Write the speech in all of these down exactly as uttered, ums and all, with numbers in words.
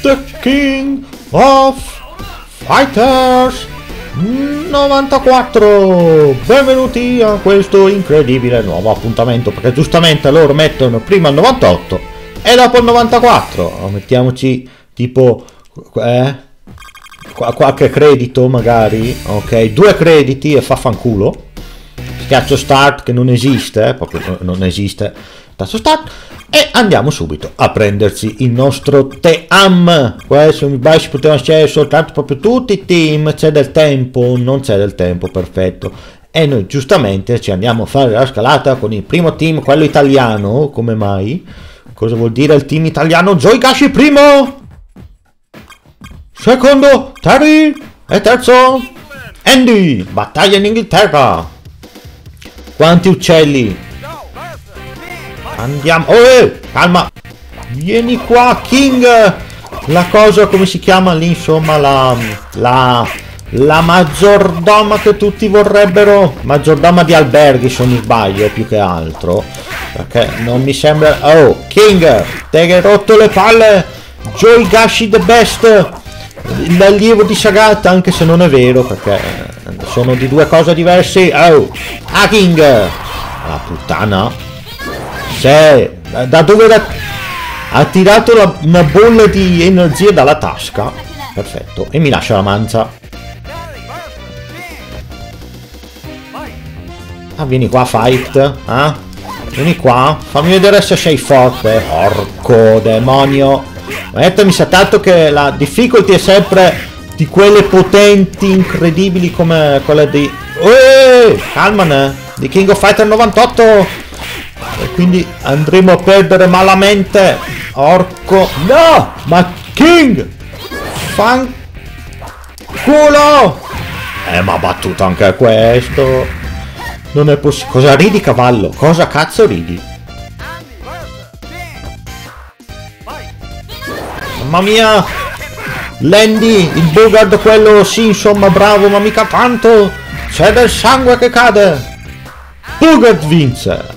The King of Fighters novantaquattro. Benvenuti a questo incredibile nuovo appuntamento, perché giustamente loro mettono prima il novantotto e dopo il novantaquattro. Mettiamoci tipo eh, qualche credito magari, ok, due crediti e fa fanculo. Schiaccio start che non esiste, proprio non esiste. Tasto start e andiamo subito a prenderci il nostro team. Questo mi si poteva scegliere soltanto proprio tutti i team. C'è del tempo, non c'è del tempo, perfetto. E noi giustamente ci andiamo a fare la scalata con il primo team, quello italiano. Come mai? Cosa vuol dire il team italiano? Joygashi primo, secondo Terry e terzo Andy. Battaglia in Inghilterra. Quanti uccelli? Andiamo. Oh, eh, calma. Vieni qua, King. La cosa, come si chiama lì? Insomma, la la la maggiordoma che tutti vorrebbero. Maggiordoma di alberghi, se non mi sbaglio, più che altro. Perché non mi sembra. Oh, King, te che hai rotto le palle. Joygashi the best. L'allievo di Sagat, anche se non è vero, perché sono di due cose diverse. Oh, ah, King. La puttana. Se, da dove la, ha tirato la, una bolla di energia dalla tasca. Perfetto. E mi lascia la mancia. Ah, vieni qua, fight. Eh? Vieni qua. Fammi vedere se sei forte. Porco demonio. Mettami sa tanto che la difficolty è sempre di quelle potenti, incredibili come quelle di... Uè, calmane. Di King of Fighter novantotto. E quindi andremo a perdere malamente. Orco. No! Ma King! Fanculo! Eh, ma ha battuto anche questo. Non è possibile. Cosa ridi, cavallo? Cosa cazzo ridi? Mamma mia! Landy, il Bogard, quello sì, insomma, bravo, ma mica tanto. C'è del sangue che cade. Bogard vince.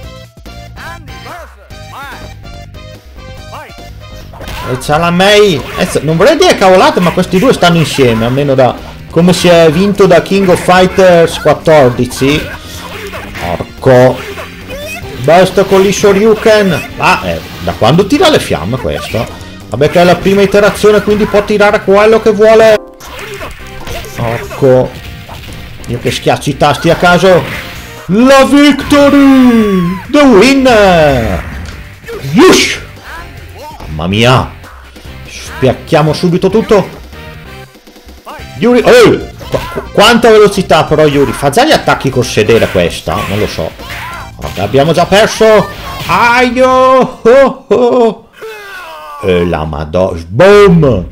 E c'ha la May. Eh, non vorrei dire cavolate, ma questi due stanno insieme, almeno da come si è vinto da King of Fighters quattordici. Porco. Basta con gli Shoryuken. Ah, eh, da quando tira le fiamme questo? Vabbè che è la prima iterazione, quindi può tirare quello che vuole. Porco. Io che schiaccio i tasti a caso. La victory! The winner! Yush! Mamma mia! Spiacchiamo subito tutto. Yuri, oh, qu quanta velocità però Yuri. Fa già gli attacchi col sedere questa? Non lo so. Vabbè, abbiamo già perso. Aio! Oh, oh. E la madonna. Boom!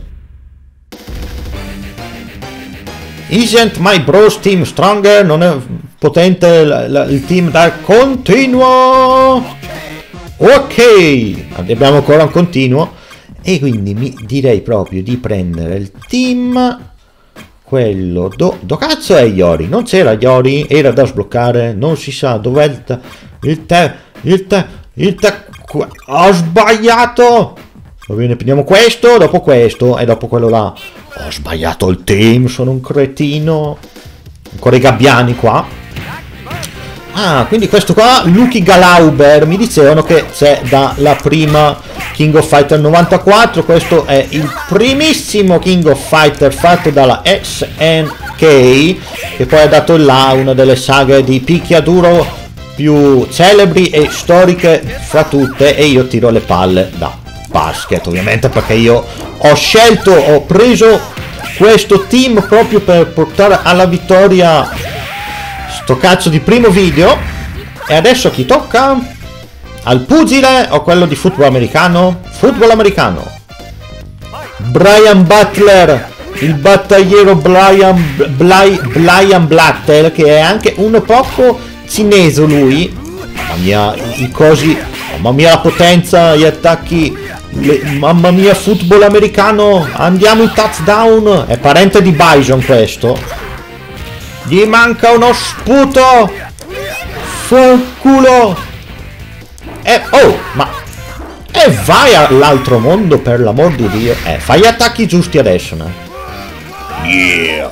Isn't my bros team stronger? Non è potente la, la, il team da continuo? Ok! Abbiamo ancora un continuo. E quindi mi direi proprio di prendere il team, quello do, do cazzo è Yori? Non c'era Yori? Era da sbloccare? Non si sa dov'è il te, il te, il te, il te, ho sbagliato! Va bene, prendiamo questo, dopo questo e dopo quello là. Ho sbagliato il team, sono un cretino. Ancora i gabbiani qua. Ah, quindi questo qua, Lucky Galauber, mi dicevano che c'è dalla prima King of Fighter novantaquattro, questo è il primissimo King of Fighter fatto dalla S N K, che poi ha dato là una delle saghe di picchiaduro più celebri e storiche fra tutte, e io tiro le palle da basket, ovviamente, perché io ho scelto, ho preso questo team proprio per portare alla vittoria sto cazzo di primo video. E adesso chi tocca? Al pugile o quello di football americano? Football americano. Brian Butler, il battagliero Brian Bly, Brian Blattel, che è anche uno poco cinese lui. Mamma mia, i cosi, mamma mia la potenza, gli attacchi, le, mamma mia, football americano. Andiamo in touchdown. È parente di Bison questo. Gli manca uno sputo. Fanculo. Eh, oh, ma... E vai all'altro mondo, per l'amor di Dio. Eh, fai gli attacchi giusti adesso, no? Yeah!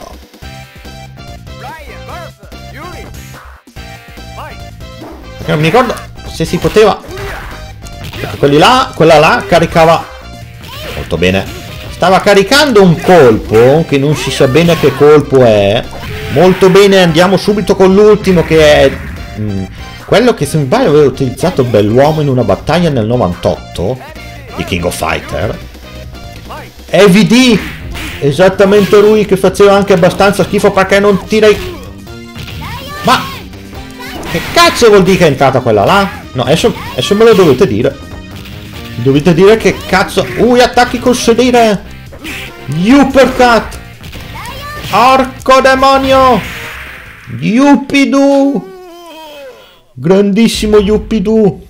Perché non mi ricordo se si poteva... Perché quelli là, quella là caricava... Molto bene. Stava caricando un colpo, che non si sa bene che colpo è. Molto bene, andiamo subito con l'ultimo, che è... Mh, quello che se mi sbaglio aveva utilizzato Bell'Uomo in una battaglia nel novantotto di King of Fighter. E V D, esattamente lui, che faceva anche abbastanza schifo perché non tira i... Ma che cazzo vuol dire che è entrata quella là? No, adesso, adesso me lo dovete dire. Dovete dire che cazzo... Ui, attacchi col sedere. Uppercut. Orco demonio. Yuppidoo. Grandissimo Yuppidoo.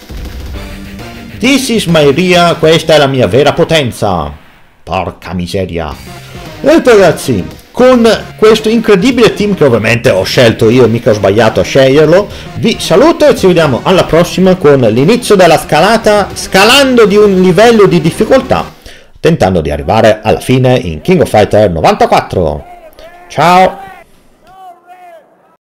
This is my Ria, questa è la mia vera potenza. Porca miseria. E ragazzi, con questo incredibile team che ovviamente ho scelto io, mica ho sbagliato a sceglierlo, vi saluto e ci vediamo alla prossima con l'inizio della scalata, scalando di un livello di difficoltà, tentando di arrivare alla fine in King of Fighter novantaquattro. Ciao!